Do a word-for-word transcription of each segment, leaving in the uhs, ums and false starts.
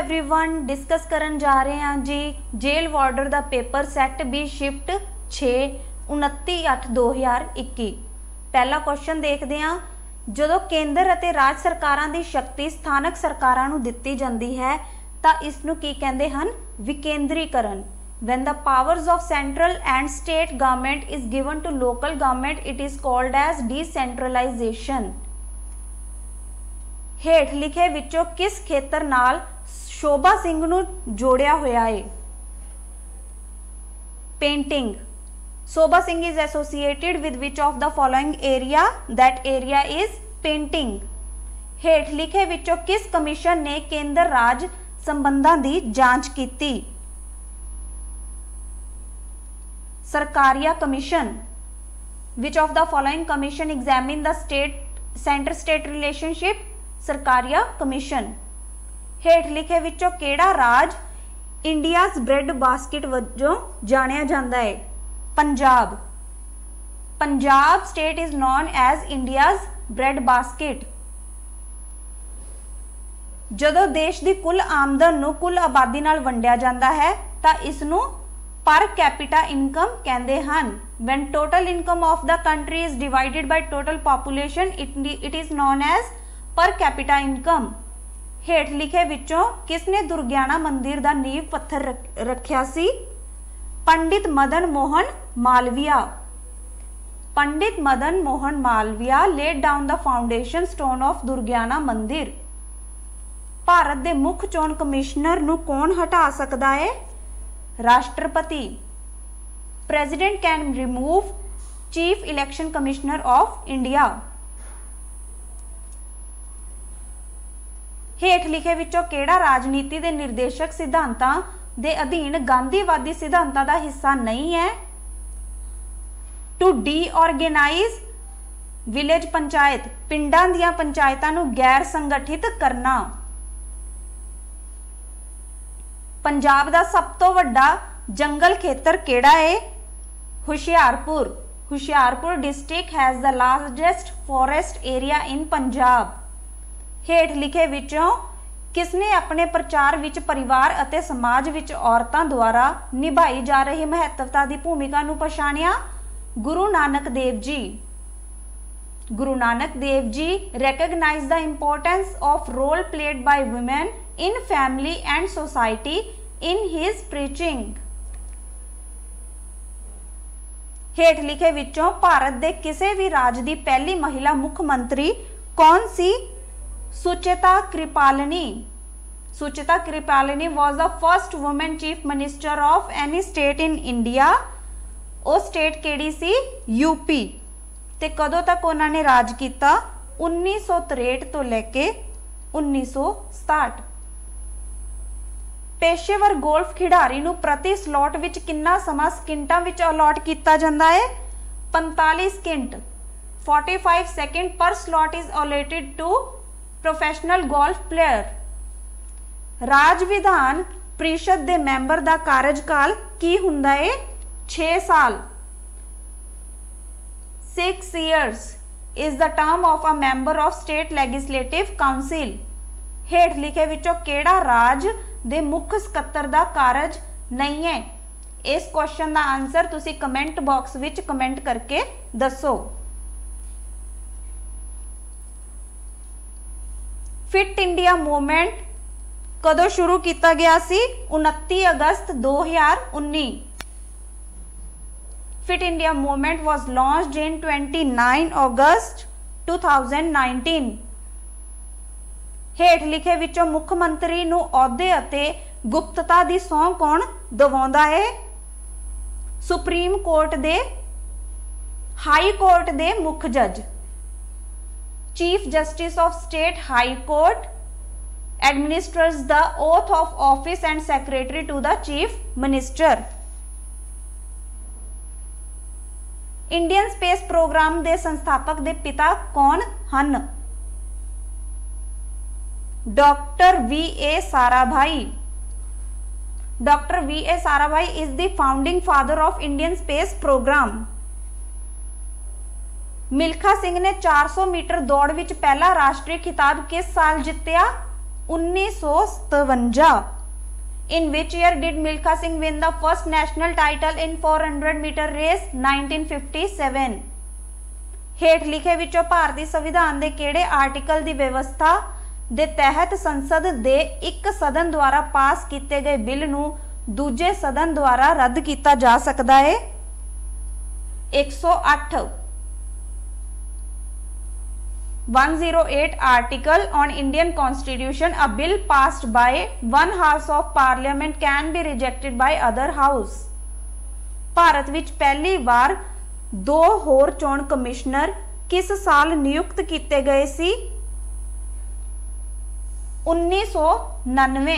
Everyone, discuss करन जा रहे हैं जी जेल वार्डर का पेपर सैट बी शिफ्ट छे उनती अठ दो हज़ार इक्की। पहला क्वेश्चन देखते हैं, जो केंद्र अते राज सरकारां दी शक्ति स्थानक सरकारां नूं दित्ती जांदी है तां इसनूं की कहंदे हन? विकेंद्रीकरण। When the powers of central and state government is given to local government, it is called as decentralization। हेठ लिखे विचों किस खेतर नाल शोभा सिंह नूं जोड़िया होया है? Painting. Shobha Singh is associated with which of the following area? That area is painting। हेठ लिखे विचों किस कमीशन ने केंद्र राज संबंधां दी जांच कीती? Sarkaria commission. Which of the following commission examine the state center state relationship? Sarkaria commission. हेठ लिखे विचों केड़ा राज इंडियाज ब्रेड बास्केट वजों जानिया जांदा है? Punjab. Punjab state is known as India's bread basket. जदों देश की कुल आमदन नूं कुल आबादी नाल वंडिया जांदा है तां इसनूं पर कैपिटा इनकम कहंदे हन। When total income of the country is divided by total population, it, it is known as per capita income. हेठ लिखे विचों किसने दुर्गियाना मंदिर दा नींव पत्थर रख, रखिया सी? Pandit Madan Mohan Malviya. Pandit Madan Mohan Malviya laid down the foundation stone of Durgiana Mandir. Bharat दे मुख चोण कमिश्नर नूं कौन हटा सकदा है? राष्ट्रपति। President can remove chief election commissioner of India. हेठ लिखे विचों केड़ा राजनीति दे निर्देशक सिद्धांतां दे अधीन गांधीवादी सिद्धांतां दा हिस्सा नहीं है? To the organise village panchayat, पिंडां दीआं पंचायतां नूं गैर संगठित करना। पंजाब दा सब तो वड्डा जंगल खेतर केड़ा है? Hoshiarpur. Hoshiarpur district has the largest forest area in Punjab. हेठ लिखे विचों किसने अपने प्रचार विच परिवार अते समाज विच औरतां द्वारा निभाई जा रही महत्वता दी भूमिका नूं पछाणिया? Guru Nanak Dev ji. Guru Nanak Dev ji recognize the importance of role played by women in family and society in his preaching। हेठ लिखे विचों भारत दे किसी भी राज दी पहली महिला मुख मंत्री कौन सी? Sucheta Kripalani. Sucheta Kripalani was the first woman chief minister of any state in India। ਉਹ स्टेट केड़ी सी? यूपी। ते कदों तक उन्होंने राज किया? उन्नीस सौ तिरसठ तो लेके उन्नीस सौ सताहठ। पेशेवर गोल्फ खिडारी नूं प्रति स्लॉट विच कितना समा सकिंटां विच अलॉट किया जाता है? पैंताली सकिंट। पैंतालीस second per slot is allotted to professional golf player. राज विधान परिषद दे मैंबर दा कार्यकाल की हुंदा है? छे साल। Six years is the term of a member of state legislative council. हेठ लिखे विचों केड़ा राज दे मुख सकत्तर दा कारज नहीं है? इस क्वेश्चन दा आंसर तुसी कमेंट बॉक्स विच कमेंट करके दसो। फिट इंडिया मूवमेंट कदों शुरू किया गया सी? उनती अगस्त दो हज़ार उन्नीस। Fit India movement was launched in उनतीस अगस्त दो हज़ार उन्नीस। हेठ लिखे विचों मुख मंत्री नूं अहुदे अते गुप्तता दी सौं कौन दवाउंदा है? सुप्रीम कोर्ट दे हाई कोर्ट दे मुख जज। Chief justice of state high court administrates the oath of office and secretary to the chief minister. Indian space programme दे संस्थापक दे पिता कौन हन? Doctor V A Sarabhai. Doctor V A Sarabhai is the founding father of Indian space programme. Milkha Singh ने चार सौ metre दौड़ विच पहला राष्ट्रीय खिताब किस साल जितया? उन्नीस सौ सतवंजा। In which year did Milkha Singh win the first national title in four hundred meter race? nineteen fifty-seven। हेठ लिखे विचों भारतीय संविधान दे केड़े आर्टिकल दी व्यवस्था दे तहत संसद दे एक सदन द्वारा पास किए गए बिल नूं दूजे सदन द्वारा रद्द किया जा सकता है? एक सौ आठ। one oh eight article on Indian Constitution, a bill passed by one house of parliament can be rejected by other house। Bharat विच पहली बार दो होर चोण कमिश्नर किस साल नियुक्त किए गए सी? उन्नीस सौ नन्नवे।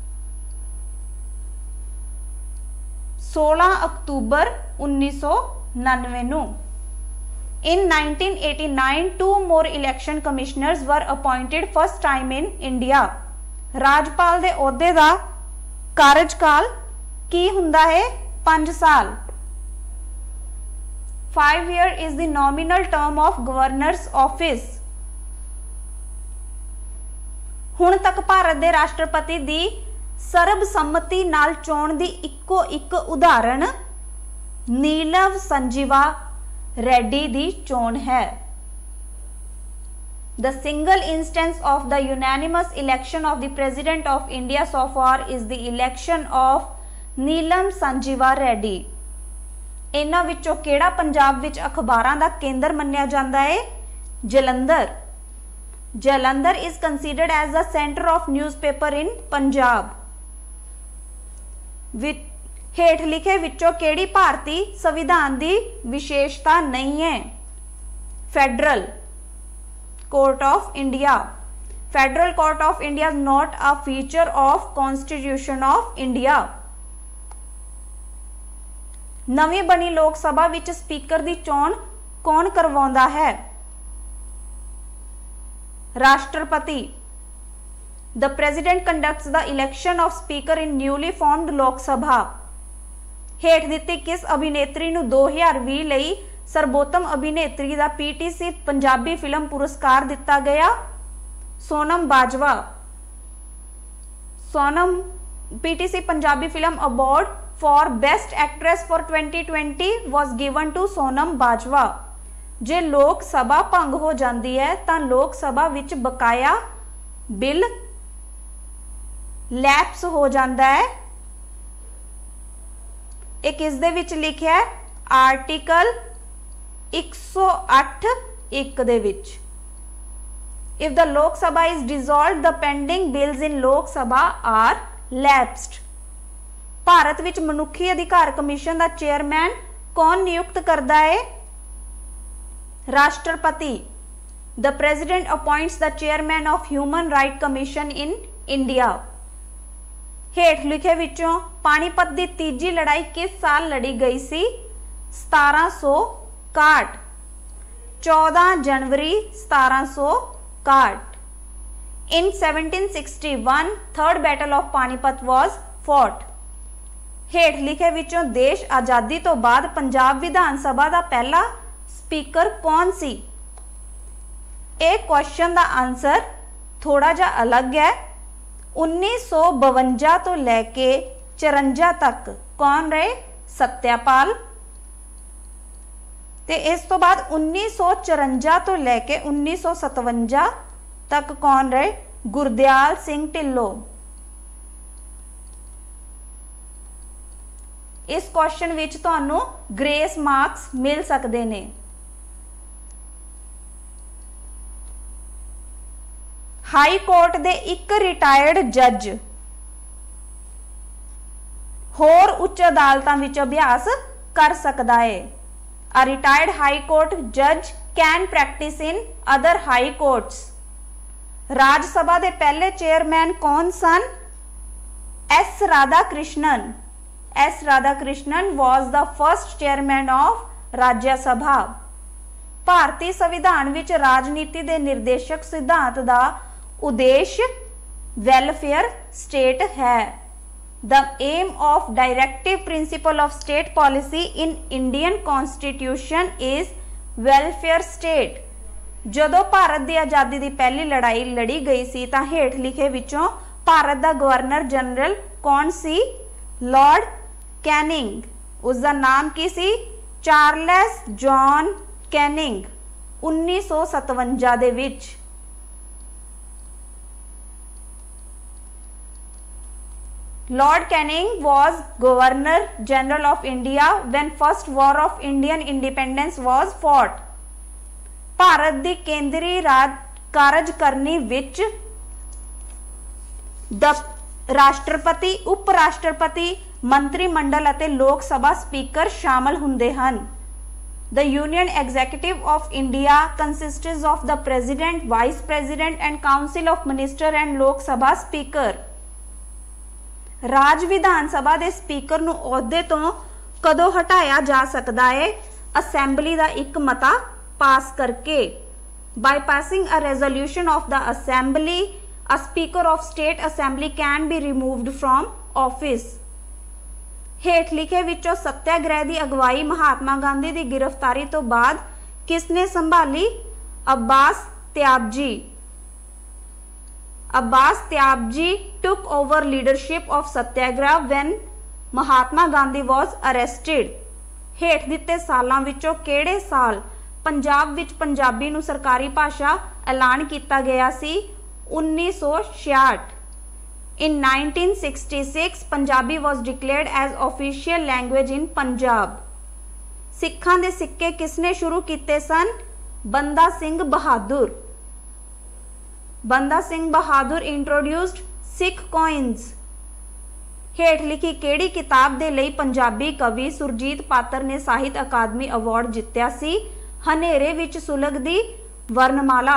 सोलह अक्तूबर उन्नीस सौ नन्नवे नूं। In nineteen eighty-nine, two more election commissioners were appointed first time in India। Rajpal दे ओहदे दा कार्यकाल की हुंदा है? पांच साल। Five year is the nominal term of governor's office। हुण तक भारत दे राष्ट्रपति दी सर्बसम्मति नाल चोण दी इक्को इक उदाहरण नीलम संजीवा रेड्डी दी चोण है। The single instance of the unanimous election of the President of India so far is the election of Neelam Sanjiva Reddy. इन्हां विचों केड़ा पंजाब विच अखबारां दा केंद्र मन्निया जांदा है? Jalandhar. Jalandhar is considered as the center of newspaper in Punjab। हेठ लिखे विचों केड़ी भारतीय संविधान दी विशेषता नहीं है? Federal court of India. Federal court of India is not a feature of constitution of India. नवी बनी लोक सभा विच स्पीकर दी चोण कौन करवाउंदा है? राष्ट्रपति। The president conducts the election of speaker in newly formed Lok Sabha. हेठ दित्ती किस अभिनेत्री नूं दो हज़ार बीस लई सर्वोत्तम अभिनेत्री दा पीटीसी पंजाबी फिल्म पुरस्कार दिता गया? Sonam Bajwa. Sonam PTC Punjabi film award for best actress for twenty twenty was given to Sonam Bajwa. जे लोक सभा भंग हो जाती है तां लोक सभा विच बकाया बिल लैप्स हो जाता है। एक इस दे विच लिखिया है आर्टिकल एक सौ आठ एक दे विच। If the Lok Sabha is dissolve the pending bills in Lok Sabha are lapsed. Bharat विच मनुखी अधिकार कमीशन का चेयरमैन कौन नियुक्त करता है? राष्ट्रपति। The president appoints the chairman of human right commission in India. हेठ लिखे विचों पानीपत की तीजी लड़ाई किस साल लड़ी गई सी? सतारह सौ काठ। चौदह जनवरी सतारह सौ काठ। In seventeen sixty one third battle of Panipat was fought. हेठ लिखे विचों देश आजादी तो बाद पंजाब विधान सभा का पहला स्पीकर कौन सी? एक क्वेश्चन का आंसर थोड़ा जा अलग है। उन्नीस सौ बवंजा तो लैके चरंजा तक कौन रहे? सत्यापाल। ते इस तो बाद उन्नीस सौ चरंजा तो लैके उन्नीस सौ सतवंजा तक कौन रहे? गुरदयाल सिंह ढिल्लों। इस क्वेश्चन विच तुहानू ग्रेस मार्क्स मिल सकते ने। हाई कोर्ट दे एक रिटायर्ड जज होर उच्च अदालतां विच अभ्यास कर सकता है। अ रिटायर्ड हाई कोर्ट जज can practise in other high courts. Raj Sabha दे पहले चेयरमैन कौन सन? S Radhakrishnan. S Radhakrishnan was the first chairman of Rajya Sabha. भारतीय संविधान विच राजनीति दे निर्देशक सिद्धांत दा उद्देश्य वेलफेयर स्टेट है। The aim of directive principle of state policy in Indian constitution is welfare state. ਜਦੋਂ ਭਾਰਤ ਦੀ ਆਜ਼ਾਦੀ ਦੀ ਪਹਿਲੀ ਲੜਾਈ ਲੜੀ ਗਈ ਸੀ ਤਾਂ ਹੇਠ ਲਿਖੇ ਵਿੱਚੋਂ ਭਾਰਤ ਦਾ ਗਵਰਨਰ ਜਨਰਲ ਕੌਣ ਸੀ? Lord Canning. ਉਸ ਦਾ ਨਾਮ ਕੀ ਸੀ? Charles John Canning. उन्नीस सौ सतवंजा ਦੇ ਵਿੱਚ Lord Canning was Governor General of India when first war of Indian independence was fought। Bharat ਦੀ ਕੇਂਦਰੀ ਰਾਜ ਕਾਰਜਕਰਨੀ ਵਿੱਚ ਰਾਸ਼ਟਰਪਤੀ, ਉਪ ਰਾਸ਼ਟਰਪਤੀ, ਮੰਤਰੀ ਮੰਡਲ ਅਤੇ ਲੋਕ ਸਭਾ ਸਪੀਕਰ ਸ਼ਾਮਲ ਹੁੰਦੇ ਹਨ। The Union Executive of India consists of the President, Vice President and Council of Minister and Lok Sabha Speaker। ਰਾਜ ਵਿਧਾਨ ਸਭਾ ਦੇ ਸਪੀਕਰ ਨੂੰ ਅਹੁਦੇ ਤੋਂ ਕਦੋਂ ਹਟਾਇਆ ਜਾ ਸਕਦਾ ਹੈ? ਅਸੈਂਬਲੀ ਦਾ ਇੱਕ ਮਤਾ ਪਾਸ ਕਰਕੇ। By passing a resolution of the Assembly, a Speaker of State Assembly can be removed from office। ਹੇਠ ਲਿਖੇ ਵਿੱਚੋਂ ਸੱਤਿਆਗ੍ਰਹਿ ਦੀ ਅਗਵਾਈ ਮਹਾਤਮਾ ਗਾਂਧੀ ਦੀ ਗ੍ਰਿਫਤਾਰੀ ਤੋਂ ਬਾਅਦ ਕਿਸਨੇ ਸੰਭਾਲੀ? ਅब्बास Tyabji. Abbas Tyabji took over leadership of satyagraha when Mahatma Gandhi was arrested। ਹੇਠ ਦਿੱਤੇ ਸਾਲਾਂ ਵਿੱਚੋਂ ਕਿਹੜੇ ਸਾਲ ਪੰਜਾਬ ਵਿੱਚ ਪੰਜਾਬੀ ਨੂੰ ਸਰਕਾਰੀ ਭਾਸ਼ਾ ਐਲਾਨ ਕੀਤਾ ਗਿਆ ਸੀ? उन्नीस सौ छियासठ। In nineteen sixty-six, Punjabi was declared as official language in Punjab। ਸਿੱਖਾਂ ਦੇ ਸਿੱਕੇ ਕਿਸਨੇ ਸ਼ੁਰੂ ਕੀਤੇ ਸਨ? ਬੰਦਾ ਸਿੰਘ ਬਹਾਦਰ। ਬੰਦਾ Singh Bahadur introduced Sikh coins। ਹੇਠ ਲਿਖੀ ਕਿਹੜੀ ਕਿਤਾਬ ਦੇ ਲਈ ਪੰਜਾਬੀ ਕਵੀ ਸੁਰਜੀਤ ਪਾਤਰ ਨੇ ਸਾਹਿਤ ਅਕਾਦਮੀ ਅਵਾਰਡ ਜਿੱਤਿਆ ਸੀ? ਹਨੇਰੇ ਵਿੱਚ ਸੁਲਗਦੀ ਵਰਣਮਾਲਾ।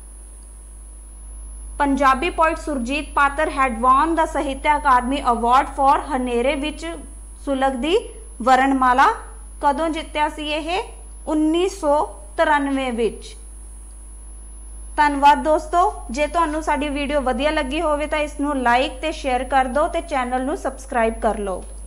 पंजाबी पोइट सुरजीत पात्र had won the Sahitya Academy Award for हनेरे विच सुलगदी वरणमाला। कदों जित्तिया सी यह? उन्नीस सौ तिरानवे विच। धन्यवाद दोस्तों। जे तुहानू साडी वीडियो वधिया लगी होवे तां इसनू लाइक ते शेयर कर दो ते चैनल नू सबसक्राइब कर लो।